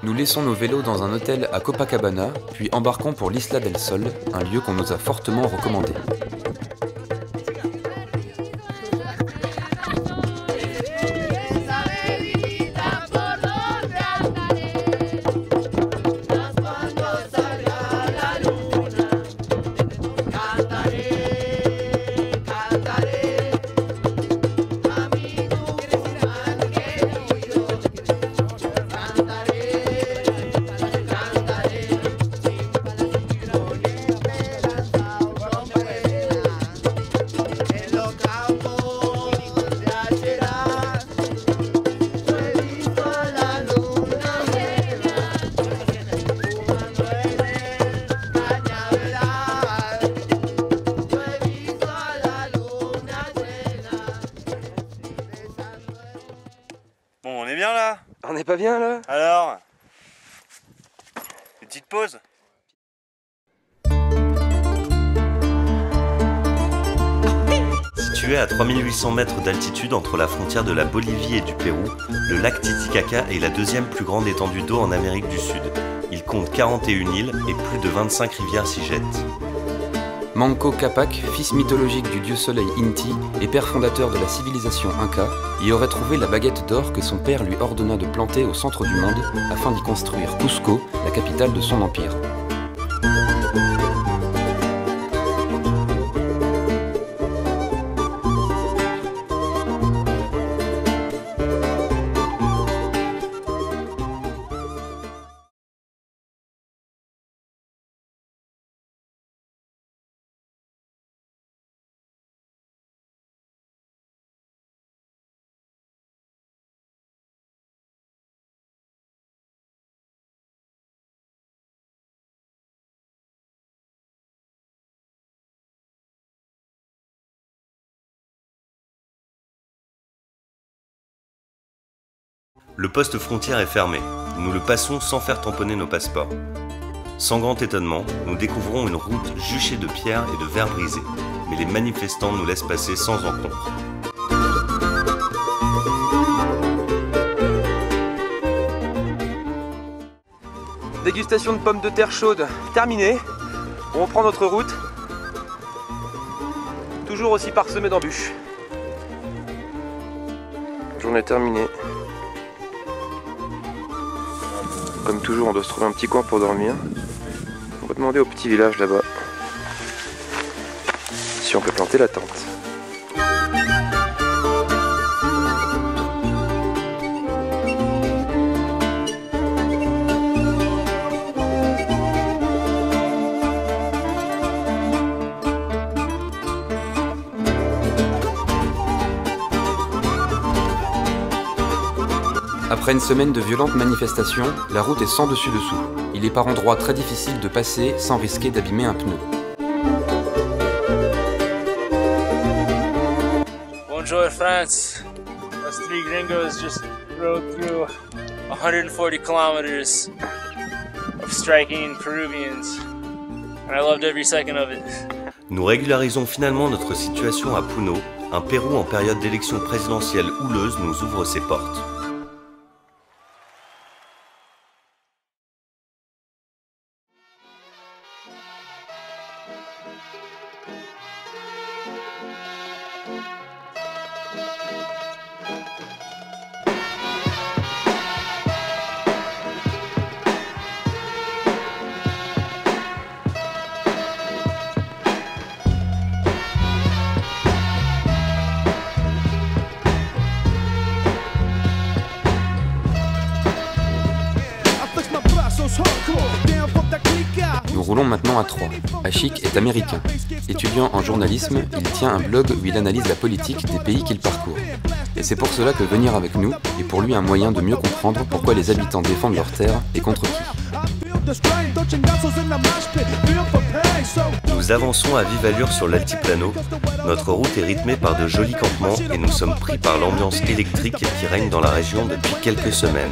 Nous laissons nos vélos dans un hôtel à Copacabana, puis embarquons pour l'Isla del Sol, un lieu qu'on nous a fortement recommandé. Bon, on est bien là? On n'est pas bien là? Alors? Une petite pause? Situé à 3800 mètres d'altitude entre la frontière de la Bolivie et du Pérou, le lac Titicaca est la deuxième plus grande étendue d'eau en Amérique du Sud. Il compte 41 îles et plus de 25 rivières s'y jettent. Manco Capac, fils mythologique du dieu soleil Inti et père fondateur de la civilisation Inca, y aurait trouvé la baguette d'or que son père lui ordonna de planter au centre du monde afin d'y construire Cusco, la capitale de son empire. Le poste frontière est fermé. Nous le passons sans faire tamponner nos passeports. Sans grand étonnement, nous découvrons une route juchée de pierres et de verres brisés. Mais les manifestants nous laissent passer sans encombre. Dégustation de pommes de terre chaudes terminée. On reprend notre route. Toujours aussi parsemée d'embûches. Journée terminée. Comme toujours, on doit se trouver un petit coin pour dormir. On va demander au petit village là-bas si on peut planter la tente. Après une semaine de violentes manifestations, la route est sans dessus-dessous. Il est par endroits très difficile de passer sans risquer d'abîmer un pneu. Bonjour France. Us three gringos just rode through 140 kilometers of striking Peruvians. And I loved every second of it. Nous régularisons finalement notre situation à Puno. Un Pérou en période d'élection présidentielle houleuse nous ouvre ses portes. Nous roulons maintenant à Troyes. Achik est américain. Étudiant en journalisme, il tient un blog où il analyse la politique des pays qu'il parcourt. Et c'est pour cela que venir avec nous est pour lui un moyen de mieux comprendre pourquoi les habitants défendent leurs terres et contre qui. Nous avançons à vive allure sur l'altiplano. Notre route est rythmée par de jolis campements et nous sommes pris par l'ambiance électrique qui règne dans la région depuis quelques semaines.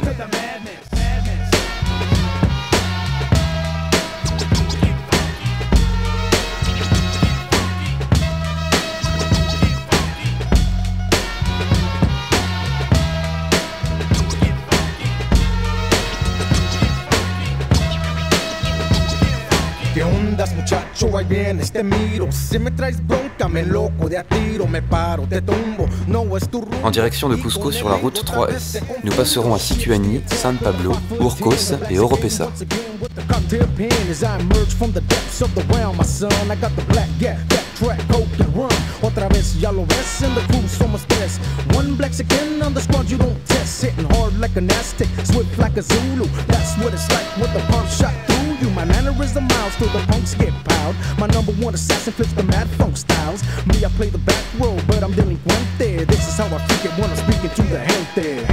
ahí vienes, te miro. Si me traes bronca, me loco de a tiro, me paro, te tumbo. No es tu rumbo. En direction de Cusco sur la route 3S. Nous passerons à Sicuani, San Pablo, Urcos et Oropesa. Otra vez ya lo ves, en the crew somos tres. One black skin on the squad you don't test. Hitting hard like an Aztec, swift like a Zulu. That's what it's like with the pump shot through you. My mannerism miles till the punks get piled. My number one assassin flips the mad funk styles. Me, I play the back row, but I'm delinquente. This is how I freak it when I'm speaking to the gente.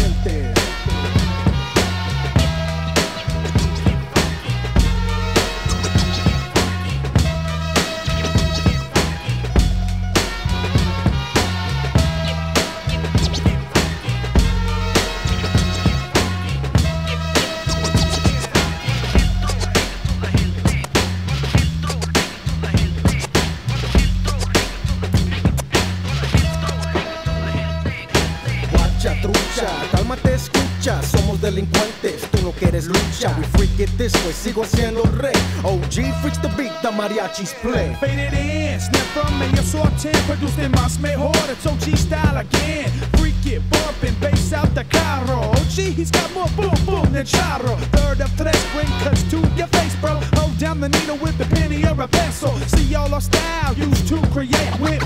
Cálmate, escucha, somos delincuentes, tú no quieres lucha. We freak it this way, sigo siendo rey. OG freaks the beat, the mariachis play. Faded in, snap from ellos sorten, producen más mejor, it's OG style again. Freak it, bumping, bass out the carro. OG, he's got more boom boom than charro. Third of tres, bring cuts to your face, bro. Hold down the needle with the penny or a pencil. See all our style used to create with